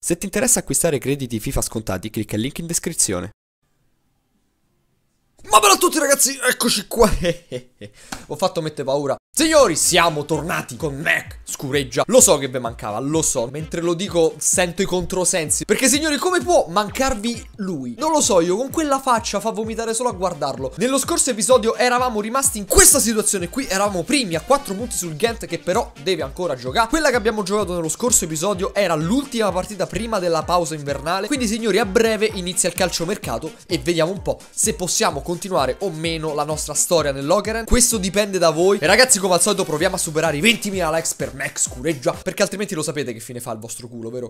Se ti interessa acquistare crediti FIFA scontati, clicca il link in descrizione. Ma bella a tutti ragazzi, eccoci qua. Ho fatto mettere paura. Signori, siamo tornati con Mac Scureggia. Lo so che vi mancava, lo so. Mentre lo dico sento i controsensi. Perché signori, come può mancarvi lui? Non lo so, io con quella faccia fa vomitare solo a guardarlo. Nello scorso episodio eravamo rimasti in questa situazione qui. Eravamo primi a 4 punti sul Ghent, che però deve ancora giocare. Quella che abbiamo giocato nello scorso episodio era l'ultima partita prima della pausa invernale. Quindi signori, a breve inizia il calciomercato e vediamo un po' se possiamo continuare o meno la nostra storia nell'Okeren. Questo dipende da voi. E ragazzi, come al solito proviamo a superare i 20.000 likes per Mac Scureggia, perché altrimenti lo sapete che fine fa il vostro culo, vero?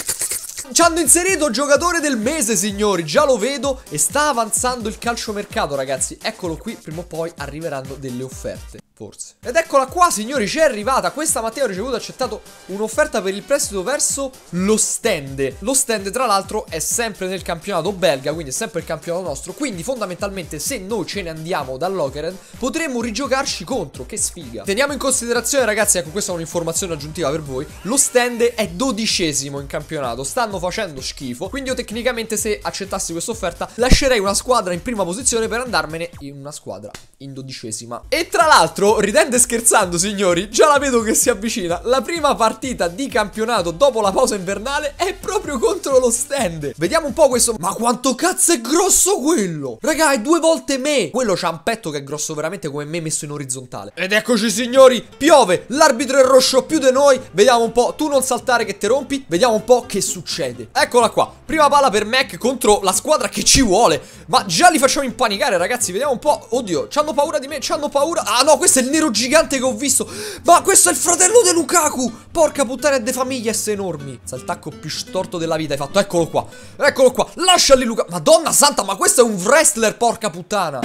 Ci hanno inserito giocatore del mese, signori, già lo vedo. E sta avanzando il calciomercato, ragazzi. Eccolo qui, prima o poi arriveranno delle offerte, forse. Ed eccola qua, signori, c'è arrivata. Questa mattina ho ricevuto, accettato un'offerta per il prestito verso l'Ostende. L'Ostende, tra l'altro, è sempre nel campionato belga, quindi è sempre il campionato nostro. Quindi fondamentalmente, se noi ce ne andiamo dall'Okeren, potremmo rigiocarci contro. Che sfiga. Teniamo in considerazione, ragazzi, ecco, questa è un'informazione aggiuntiva per voi. L'Ostende è 12esimo in campionato. Stanno facendo schifo. Quindi io tecnicamente, se accettassi questa offerta, lascerei una squadra in prima posizione per andarmene in una squadra in 12esima. E tra l'altro, ridendo e scherzando, signori, già la vedo che si avvicina. La prima partita di campionato dopo la pausa invernale è proprio contro l'Ostende. Vediamo un po' questo. Ma quanto cazzo è grosso quello? Raga, è 2 volte me. Quello c'ha un petto che è grosso veramente come me messo in orizzontale. Ed eccoci, signori, piove. L'arbitro è rosso più di noi. Vediamo un po'. Tu non saltare che te rompi. Vediamo un po' che succede. Eccola qua. Prima palla per Mac contro la squadra che ci vuole. Ma già li facciamo impanicare, ragazzi. Vediamo un po'. Oddio, c'hanno paura di me. C'hanno paura. Ah no, questo è il nero gigante che ho visto. Ma questo è il fratello di Lukaku. Porca puttana, è de famiglia, esse enormi. Sa il tacco più storto della vita hai fatto. Eccolo qua. Eccolo qua. Lasciali Lukaku. Madonna santa, ma questo è un wrestler, porca puttana.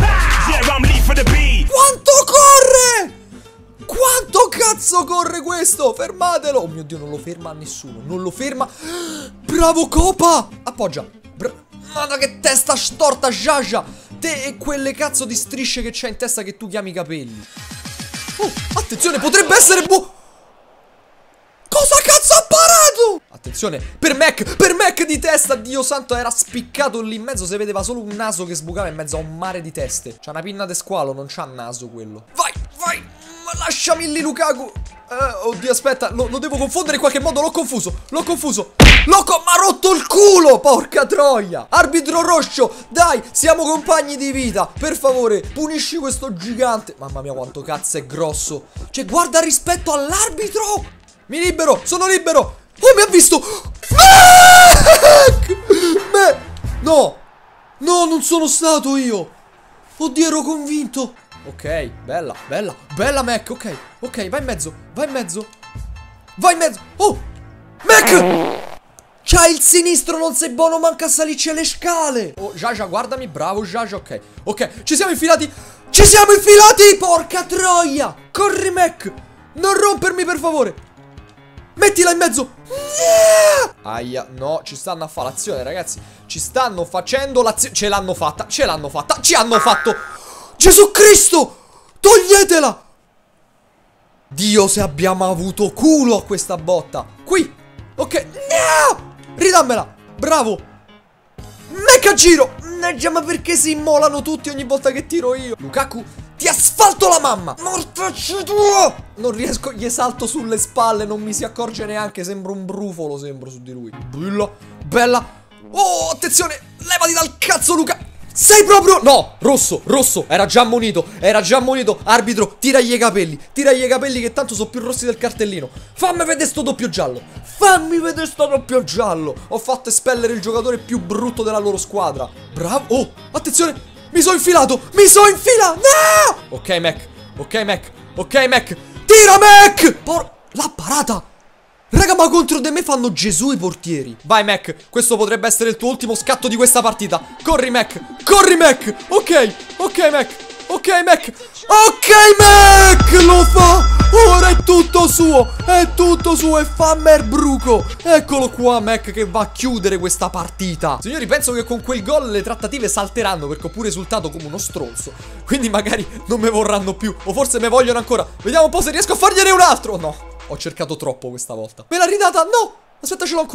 Quanto corre? Quanto cazzo corre questo? Fermatelo. Oh mio Dio, non lo ferma nessuno. Non lo ferma. Bravo Copa. Appoggia. Madonna che testa storta, Jaja. Te e quelle cazzo di strisce che c'hai in testa che tu chiami capelli. Oh, attenzione, potrebbe essere Cosa cazzo ha parato? Attenzione, per Mac di testa. Dio santo, era spiccato lì in mezzo. Si vedeva solo un naso che sbucava in mezzo a un mare di teste. C'ha una pinna de squalo, non c'ha naso quello. Vai, vai. Ma lasciami lì Lukaku. Oddio, aspetta, lo devo confondere in qualche modo. L'ho confuso. Ma ha rotto il culo, porca troia. Arbitro rosso, dai, siamo compagni di vita. Per favore, punisci questo gigante. Mamma mia, quanto cazzo è grosso. Cioè, guarda rispetto all'arbitro. Mi libero, sono libero. Oh, mi ha visto. No, no, non sono stato io. Oddio, ero convinto. Ok, bella, bella, bella Mac, ok, ok, vai in mezzo, vai in mezzo. Vai in mezzo, oh, Mac! C'hai il sinistro, non sei buono manca a salirci le scale. Oh, Jaja, guardami, bravo Jaja, ok. Ok, ci siamo infilati. Ci siamo infilati, porca troia. Corri Mac, non rompermi per favore. Mettila in mezzo. Aia, no, ci stanno a fare l'azione, ragazzi. Ci stanno facendo l'azione. Ce l'hanno fatta, ce l'hanno fatta. Ci hanno fatto. Gesù Cristo, toglietela. Dio, se abbiamo avuto culo a questa botta. Qui, ok, no! Ridammela, bravo. Mac a giro. Ma perché si immolano tutti ogni volta che tiro io? Lukaku, ti asfalto la mamma. Mortacci tuo. Non riesco, gli salto sulle spalle. Non mi si accorge neanche, sembro un brufolo, sembro su di lui. Bella, bella. Oh, attenzione, levati dal cazzo Lukaku. Sei proprio... No, rosso, rosso. Era già ammonito, era già ammonito. Arbitro, tiragli i capelli. Tiragli i capelli che tanto sono più rossi del cartellino. Fammi vedere sto doppio giallo. Fammi vedere sto doppio giallo. Ho fatto espellere il giocatore più brutto della loro squadra. Bravo. Oh, attenzione. Mi sono infilato. Mi sono infilato. No. Ok, Mac. Ok, Mac. Ok, Mac. Tira, Mac. L'ha parata. Raga, ma contro di me fanno Gesù i portieri. Vai Mac, questo potrebbe essere il tuo ultimo scatto di questa partita. Corri Mac, corri Mac. Ok, ok Mac, ok Mac. Ok Mac, lo fa. Ora è tutto suo. È tutto suo e fa merbruco. Eccolo qua Mac che va a chiudere questa partita. Signori, penso che con quel gol le trattative salteranno, perché ho pure risultato come uno stronzo. Quindi magari non me vorranno più, o forse me vogliono ancora. Vediamo un po' se riesco a fargliene un altro. No, ho cercato troppo questa volta. Me l'ha ridata, no. Aspetta, ce l'ho ancora.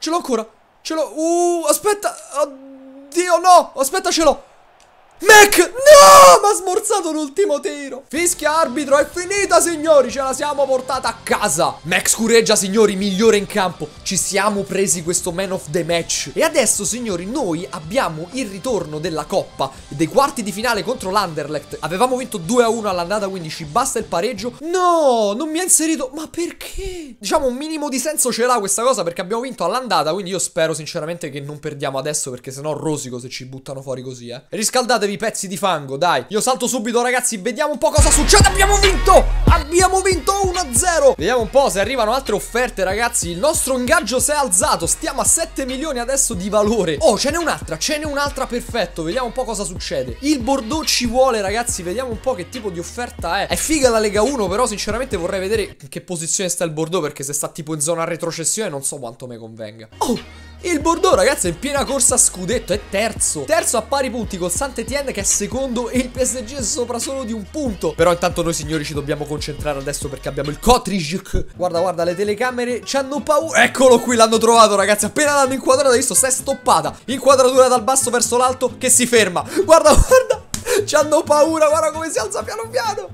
Ce l'ho ancora. Ce l'ho. Aspetta. Oddio, no. Aspetta, ce l'ho. Mac! No! Mi ha smorzato l'ultimo tiro. Fischia arbitro, è finita signori. Ce la siamo portata a casa. Mac scureggia signori, migliore in campo. Ci siamo presi questo man of the match. E adesso signori noi abbiamo il ritorno della coppa dei quarti di finale contro l'Anderlecht. Avevamo vinto 2-1 all'andata, quindi ci basta il pareggio. No, non mi ha inserito. Ma perché? Diciamo un minimo di senso ce l'ha questa cosa, perché abbiamo vinto all'andata. Quindi io spero sinceramente che non perdiamo adesso, perché sennò rosico se ci buttano fuori così. Riscaldatevi pezzi di fango, dai. Io salto subito ragazzi, vediamo un po' cosa succede. Abbiamo vinto! Abbiamo vinto 1-0. Vediamo un po' se arrivano altre offerte ragazzi. Il nostro ingaggio si è alzato. Stiamo a 7 milioni adesso di valore. Oh, ce n'è un'altra, perfetto. Vediamo un po' cosa succede. Il Bordeaux ci vuole ragazzi. Vediamo un po' che tipo di offerta è. È figa la Lega 1, però sinceramente vorrei vedere in che posizione sta il Bordeaux, perché se sta tipo in zona retrocessione non so quanto mi convenga. Oh! Il Bordeaux ragazzi è in piena corsa a scudetto, è terzo a pari punti col Saint-Étienne che è secondo e il PSG è sopra solo di un punto. Però intanto noi signori ci dobbiamo concentrare adesso perché abbiamo il Kotrisk. Guarda, le telecamere ci hanno paura. Eccolo qui, l'hanno trovato ragazzi, appena l'hanno inquadrato, hai visto, si è stoppata. Inquadratura dal basso verso l'alto che si ferma. Guarda, ci hanno paura, guarda come si alza piano piano.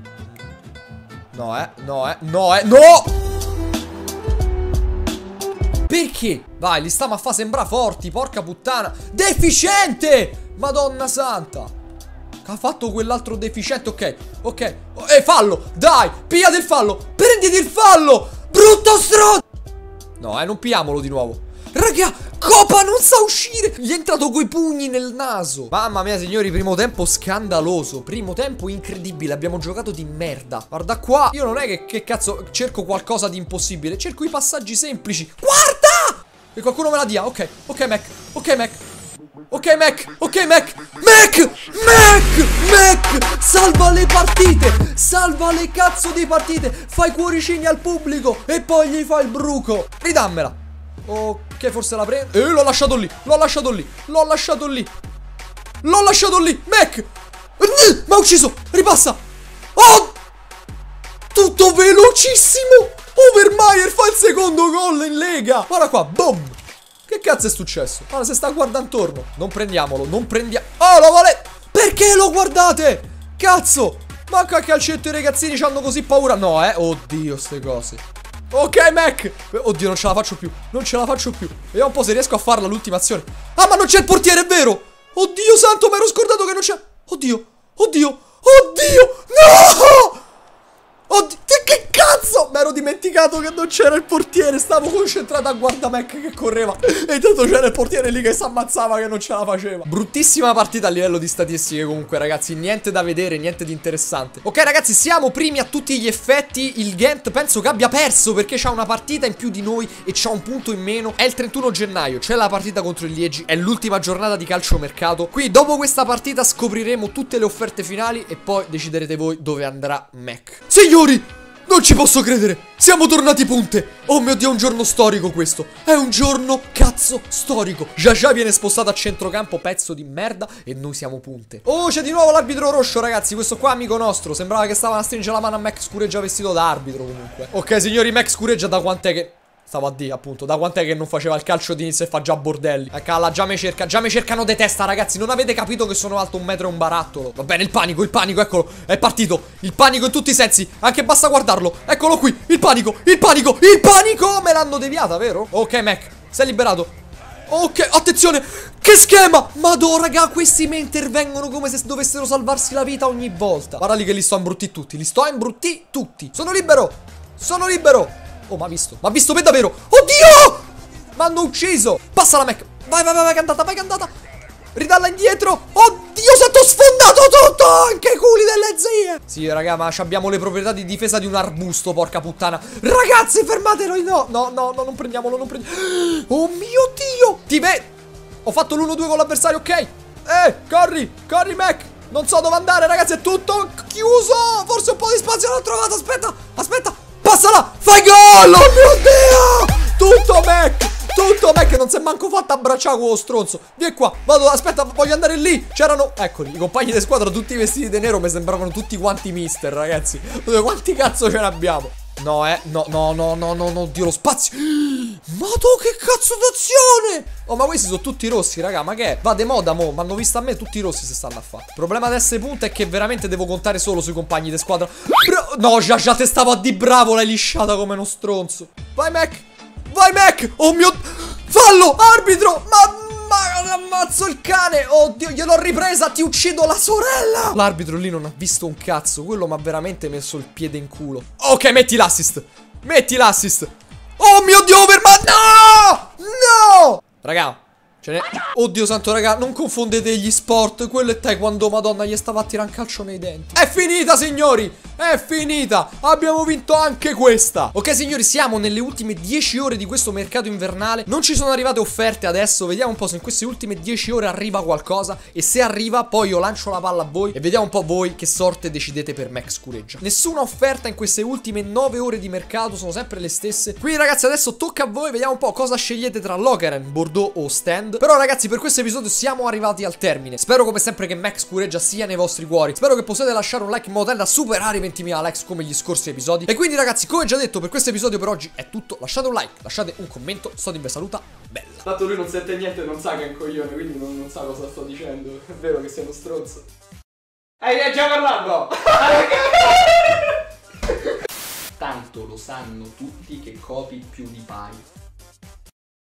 No! Perché? Vai, li stiamo a fa sembrare forti, porca puttana. Deficiente! Madonna santa. Ha fatto quell'altro deficiente, ok. Fallo, dai, pigliate il fallo. Prenditi il fallo, brutto stronzo. No, non pigliamolo di nuovo. Raga, Copa non sa uscire. Gli è entrato coi pugni nel naso. Mamma mia signori, primo tempo scandaloso. Primo tempo incredibile, abbiamo giocato di merda. Guarda qua, io non è che cazzo cerco qualcosa di impossibile. Cerco i passaggi semplici. Guarda! E qualcuno me la dia, ok, Mac. Salva le partite. Salva le cazzo di partite. Fai cuoricini al pubblico e poi gli fai il bruco. Ridammela. Ok, forse la prendo. L'ho lasciato lì. Mac! Mi ha ucciso. Ripassa. Oh! Tutto velocissimo. Overmaier fa il secondo gol in Lega. Guarda qua, boom. Che cazzo è successo? Guarda, se sta guardando intorno. Non prendiamolo, Oh, lo vuole. Perché lo guardate? Cazzo. Manca il calcetto, i ragazzini c'hanno così paura. No, oddio, ste cose. Ok, Mac. Oddio, non ce la faccio più. Vediamo un po' se riesco a farla l'ultima azione. Ah, ma non c'è il portiere, è vero. Oddio santo, mi ero scordato che non c'è. Oddio. No! Oddio, che cazzo! Mi ero dimenticato che non c'era il portiere. Stavo concentrato a guardare Mac che correva. E intanto c'era il portiere lì che si ammazzava, che non ce la faceva. Bruttissima partita a livello di statistiche comunque ragazzi. Niente da vedere, niente di interessante. Ok ragazzi, siamo primi a tutti gli effetti. Il Ghent penso che abbia perso, perché c'ha una partita in più di noi e c'ha un punto in meno. È il 31 gennaio, c'è la partita contro il Liegi. È l'ultima giornata di calciomercato. Qui dopo questa partita scopriremo tutte le offerte finali e poi deciderete voi dove andrà Mac. Signori, non ci posso credere, siamo tornati punte. Oh mio Dio, è un giorno storico questo. È un giorno cazzo storico. Già viene spostato a centrocampo, pezzo di merda, e noi siamo punte. Oh, c'è di nuovo l'arbitro rosso ragazzi. Questo qua amico nostro. Sembrava che stava a stringere la mano a Mac Scureggia vestito da arbitro comunque. Ok signori, Mac Scureggia da quant'è che... Stavo a dire appunto, da quant'è che non faceva il calcio d'inizio e fa già bordelli. Ecco, già mi cercano de testa ragazzi. Non avete capito che sono alto 1 metro e un barattolo. Va bene, il panico, eccolo. È partito, il panico in tutti i sensi. Anche basta guardarlo, eccolo qui. Il panico. Me l'hanno deviata, vero? Ok Mac, sei liberato. Ok, attenzione. Che schema. Madò raga, questi mi intervengono come se dovessero salvarsi la vita ogni volta. Guarda lì che li sto a imbruttì tutti. Sono libero. Oh, m'ha visto per davvero. Oddio! M'hanno ucciso. Passa la Mac. Vai che è andata. Ridalla indietro. Oddio, sotto sfondato tutto. Anche i culi delle zie. Sì, raga, ma abbiamo le proprietà di difesa di un arbusto, porca puttana. Ragazzi, fermatelo. No, non prendiamolo. Oh mio Dio. Ho fatto l'1-2 con l'avversario, ok. Corri, Mac. Non so dove andare, ragazzi, è tutto chiuso. Forse un po' di spazio l'ho trovato. Aspetta. Passala! Fai gol! Oh mio Dio! Tutto Mac! Non si è manco fatto abbracciare quello stronzo. Vieni qua, aspetta, voglio andare lì. C'erano, eccoli, i compagni di squadra tutti vestiti di nero. Mi sembravano tutti quanti mister, ragazzi. Quanti cazzo ce ne abbiamo? No, no, Dio, lo spazio. Ma tu che cazzo d'azione? Oh, ma questi sono tutti rossi, raga, ma che è? Va de moda, mo, m'hanno visto a me tutti rossi se stanno a fare. Il problema di essere punta è che veramente devo contare solo sui compagni di squadra. No, già te stavo a di bravo, l'hai lisciata come uno stronzo. Vai, Mac. Vai, Mac. Oh mio... Fallo, arbitro. Ma ammazzo il cane. Oddio, gliel'ho ripresa. Ti uccido la sorella. L'arbitro lì non ha visto un cazzo. Quello mi ha veramente messo il piede in culo. Ok, metti l'assist. Metti l'assist. Oh mio Dio, Overman. No. No. Raga, ce n'è. Oddio santo, raga, non confondete gli sport. Quello è taekwondo, madonna, gli stava a tirare un calcio nei denti. È finita, signori. È finita. Abbiamo vinto anche questa. Ok, signori, siamo nelle ultime 10 ore di questo mercato invernale. Non ci sono arrivate offerte adesso. Vediamo un po' se in queste ultime 10 ore arriva qualcosa. E se arriva, poi io lancio la palla a voi. E vediamo un po' voi che sorte decidete per Mac Scureggia. Nessuna offerta in queste ultime 9 ore di mercato. Sono sempre le stesse. Quindi, ragazzi, adesso tocca a voi. Vediamo un po' cosa scegliete tra Lokeren, Bordeaux o Stand. Però, ragazzi, per questo episodio siamo arrivati al termine. Spero come sempre che Mac Scureggia sia nei vostri cuori. Spero che possiate lasciare un like in modo tale da superare i 20.000 likes come gli scorsi episodi. E quindi, ragazzi, come già detto, per questo episodio per oggi è tutto. Lasciate un like, lasciate un commento. Stodin vi saluta. Bella. Tanto lui non sente niente, non sa che è un coglione, quindi non sa cosa sto dicendo. È vero che sei uno stronzo. Hai già parlato? Tanto lo sanno tutti che copi più di Pai.